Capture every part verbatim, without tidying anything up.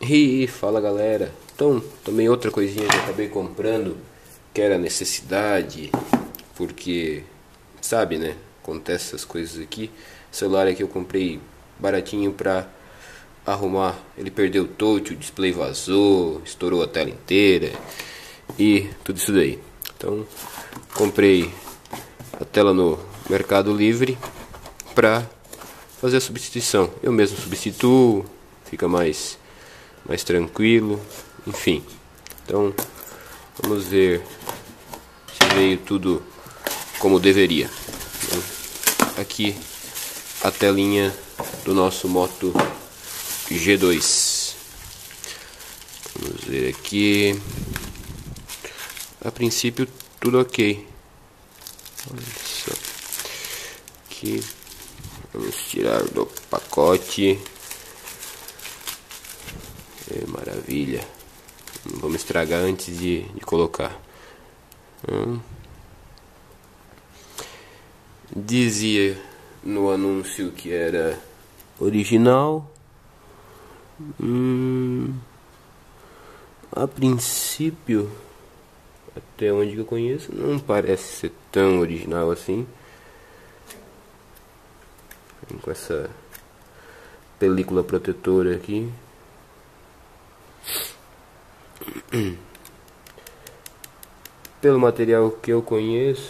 E fala galera, então também outra coisinha que eu acabei comprando, que era necessidade, porque sabe, né, acontece essas coisas aqui. Celular aqui eu comprei baratinho pra arrumar, ele perdeu o touch, o display vazou, estourou a tela inteira e tudo isso daí. Então comprei a tela no Mercado Livre pra fazer a substituição. Eu mesmo substituo, fica mais mais tranquilo, enfim. Então vamos ver se veio tudo como deveria. Aqui a telinha do nosso Moto G dois. Vamos ver aqui. A princípio tudo ok. Olha só. Aqui vamos tirar do pacote. É, maravilha. Não vamos estragar antes de, de colocar. Hum. Dizia no anúncio que era original. Hum. A princípio, até onde eu conheço, não parece ser tão original assim. Com essa película protetora aqui. Pelo material que eu conheço,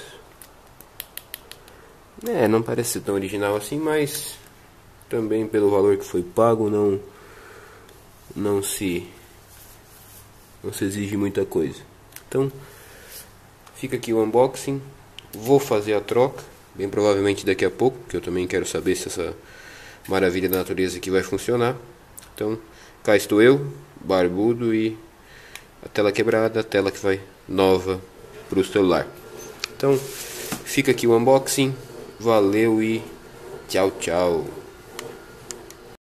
é, não parece ser tão original assim, mas também pelo valor que foi pago, não não se não se exige muita coisa. Então fica aqui o unboxing. Vou fazer a troca, bem provavelmente daqui a pouco, porque eu também quero saber se essa maravilha da natureza aqui vai funcionar. Então cá estou eu, barbudo, e a tela quebrada, a tela que vai nova para o celular. Então fica aqui o unboxing. Valeu e tchau, tchau.